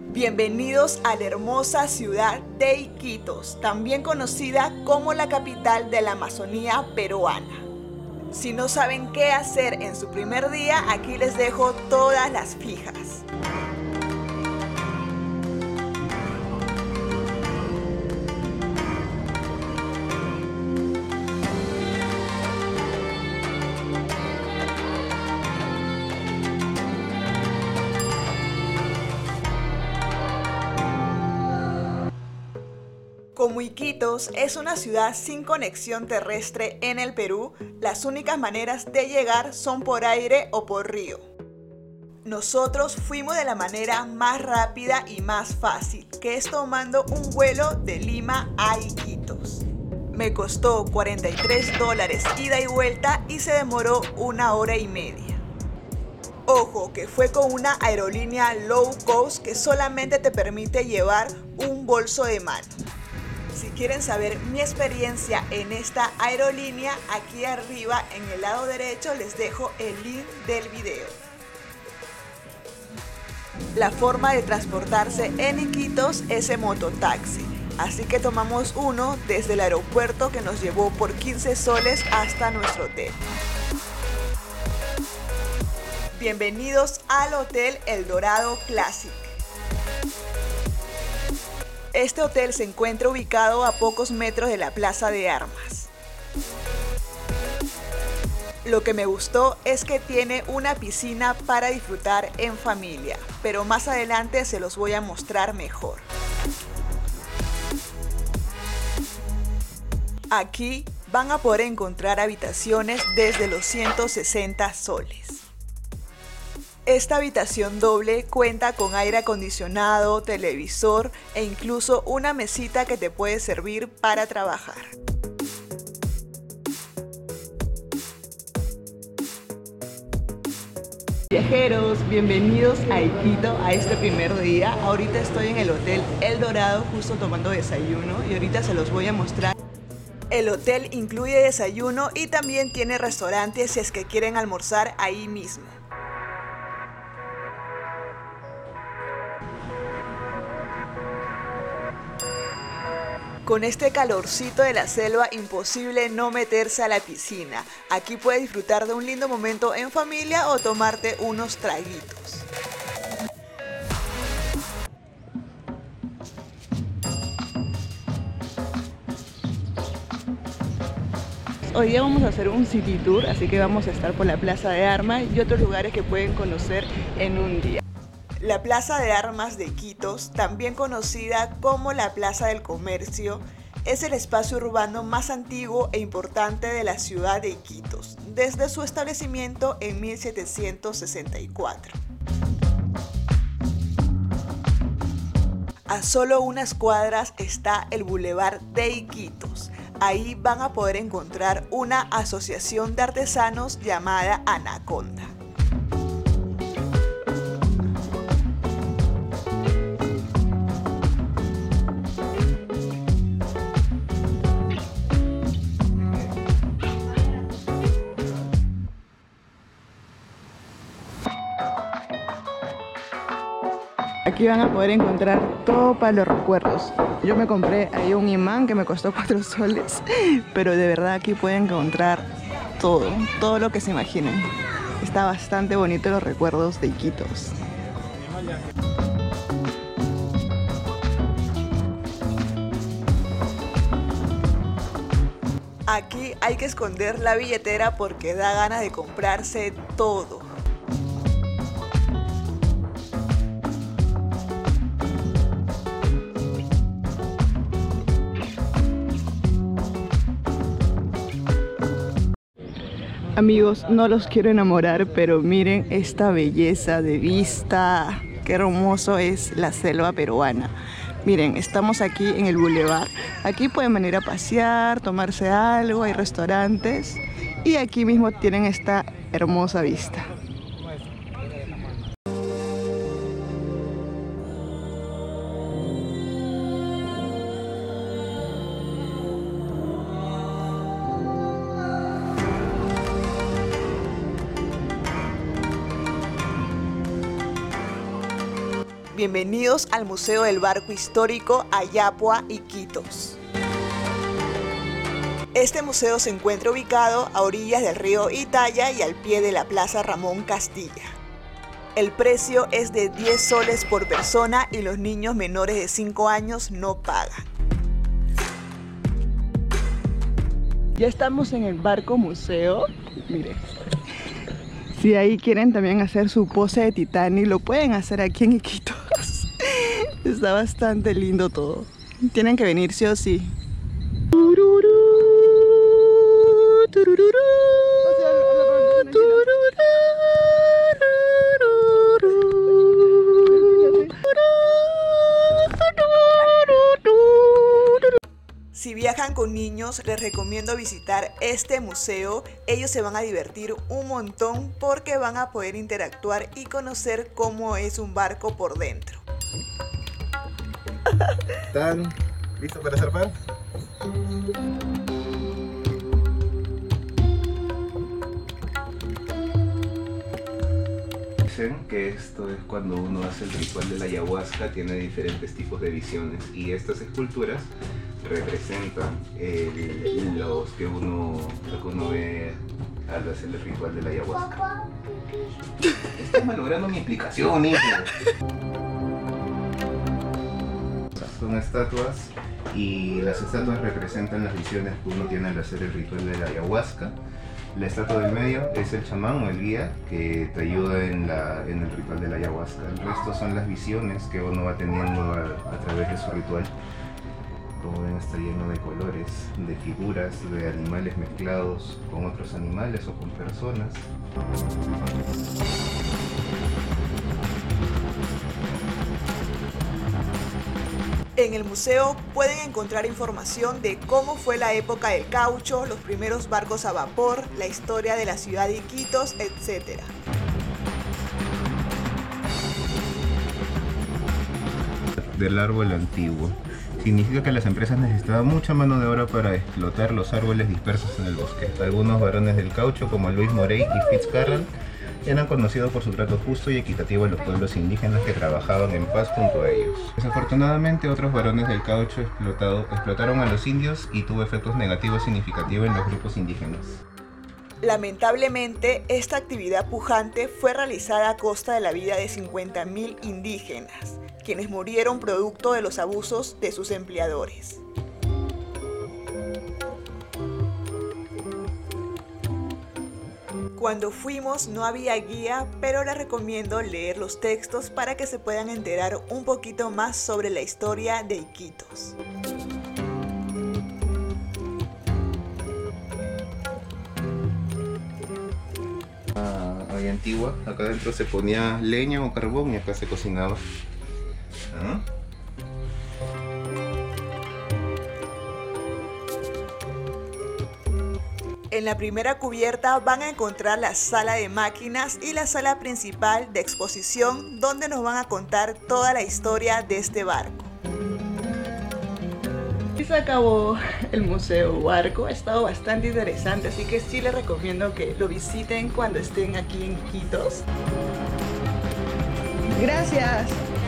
Bienvenidos a la hermosa ciudad de Iquitos, también conocida como la capital de la Amazonía peruana. Si no saben qué hacer en su primer día, aquí les dejo todas las fijas. Como Iquitos es una ciudad sin conexión terrestre en el Perú, las únicas maneras de llegar son por aire o por río. Nosotros fuimos de la manera más rápida y más fácil, que es tomando un vuelo de Lima a Iquitos. Me costó $43 ida y vuelta y se demoró 1 hora y media. Ojo, que fue con una aerolínea low cost que solamente te permite llevar un bolso de mano. Si quieren saber mi experiencia en esta aerolínea, aquí arriba en el lado derecho les dejo el link del video. La forma de transportarse en Iquitos es en mototaxi, así que tomamos uno desde el aeropuerto que nos llevó por 15 soles hasta nuestro hotel. Bienvenidos al Hotel El Dorado Classic. Este hotel se encuentra ubicado a pocos metros de la Plaza de Armas. Lo que me gustó es que tiene una piscina para disfrutar en familia, pero más adelante se los voy a mostrar mejor. Aquí van a poder encontrar habitaciones desde los 160 soles. Esta habitación doble cuenta con aire acondicionado, televisor e incluso una mesita que te puede servir para trabajar. Viajeros, bienvenidos a Iquitos a este primer día. Ahorita estoy en el Hotel El Dorado justo tomando desayuno y ahorita se los voy a mostrar. El hotel incluye desayuno y también tiene restaurantes si es que quieren almorzar ahí mismo. Con este calorcito de la selva, imposible no meterse a la piscina. Aquí puedes disfrutar de un lindo momento en familia o tomarte unos traguitos. Hoy día vamos a hacer un city tour, así que vamos a estar por la Plaza de Armas y otros lugares que pueden conocer en un día. La Plaza de Armas de Iquitos, también conocida como la Plaza del Comercio, es el espacio urbano más antiguo e importante de la ciudad de Iquitos, desde su establecimiento en 1764. A solo unas cuadras está el Boulevard de Iquitos. Ahí van a poder encontrar una asociación de artesanos llamada Anaconda. Aquí van a poder encontrar todo para los recuerdos. Yo me compré ahí un imán que me costó 4 soles, pero de verdad aquí pueden encontrar todo lo que se imaginen. Está bastante bonito los recuerdos de Iquitos. Aquí hay que esconder la billetera porque da ganas de comprarse todo. Amigos, no los quiero enamorar, pero miren esta belleza de vista. Qué hermoso es la selva peruana. Miren, estamos aquí en el Boulevard. Aquí pueden venir a pasear, tomarse algo, hay restaurantes. Y aquí mismo tienen esta hermosa vista. bienvenidos al Museo del Barco Histórico Ayapua, Iquitos. Este museo se encuentra ubicado a orillas del río Italia y al pie de la Plaza Ramón Castilla. El precio es de 10 soles por persona y los niños menores de 5 años no pagan. Ya estamos en el barco museo. Miren. Si ahí quieren también hacer su pose de Titanic, lo pueden hacer aquí en Iquitos. Está bastante lindo todo. Tienen que venir sí o sí. Si viajan con niños, les recomiendo visitar este museo. Ellos se van a divertir un montón porque van a poder interactuar y conocer cómo es un barco por dentro. ¿Están listos para zarpar? Dicen que esto es cuando uno hace el ritual de la ayahuasca, tiene diferentes tipos de visiones y estas esculturas representan lo que uno ve al hacer el ritual de la ayahuasca. Estás malogrando mi explicación, hijo. Son estatuas y las estatuas representan las visiones que uno tiene al hacer el ritual de la ayahuasca. La estatua del medio es el chamán o el guía que te ayuda en el ritual de la ayahuasca. El resto son las visiones que uno va teniendo a través de su ritual. Como ven, está lleno de colores, de figuras, de animales mezclados con otros animales o con personas. En el museo pueden encontrar información de cómo fue la época del caucho, los primeros barcos a vapor, la historia de la ciudad de Iquitos, etc. Del árbol antiguo. Significa que las empresas necesitaban mucha mano de obra para explotar los árboles dispersos en el bosque. Algunos varones del caucho, como Luis Morey y Fitzcarrald, eran conocidos por su trato justo y equitativo a los pueblos indígenas que trabajaban en paz junto a ellos. Desafortunadamente, otros varones del caucho explotaron a los indios y tuvo efectos negativos significativos en los grupos indígenas. Lamentablemente, esta actividad pujante fue realizada a costa de la vida de 50.000 indígenas, quienes murieron producto de los abusos de sus empleadores. Cuando fuimos no había guía, pero les recomiendo leer los textos para que se puedan enterar un poquito más sobre la historia de Iquitos. Antigua, acá adentro se ponía leña o carbón y acá se cocinaba. ¿Ah? En la primera cubierta van a encontrar la sala de máquinas y la sala principal de exposición, donde nos van a contar toda la historia de este barco. Y se acabó el Museo Barco, ha estado bastante interesante, así que sí les recomiendo que lo visiten cuando estén aquí en Iquitos. Gracias.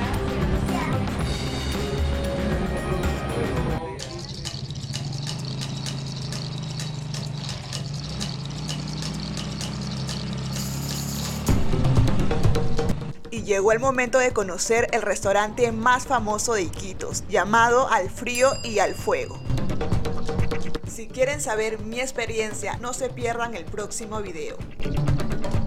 Y llegó el momento de conocer el restaurante más famoso de Iquitos, llamado Al Frío y al Fuego. Si quieren saber mi experiencia, no se pierdan el próximo video.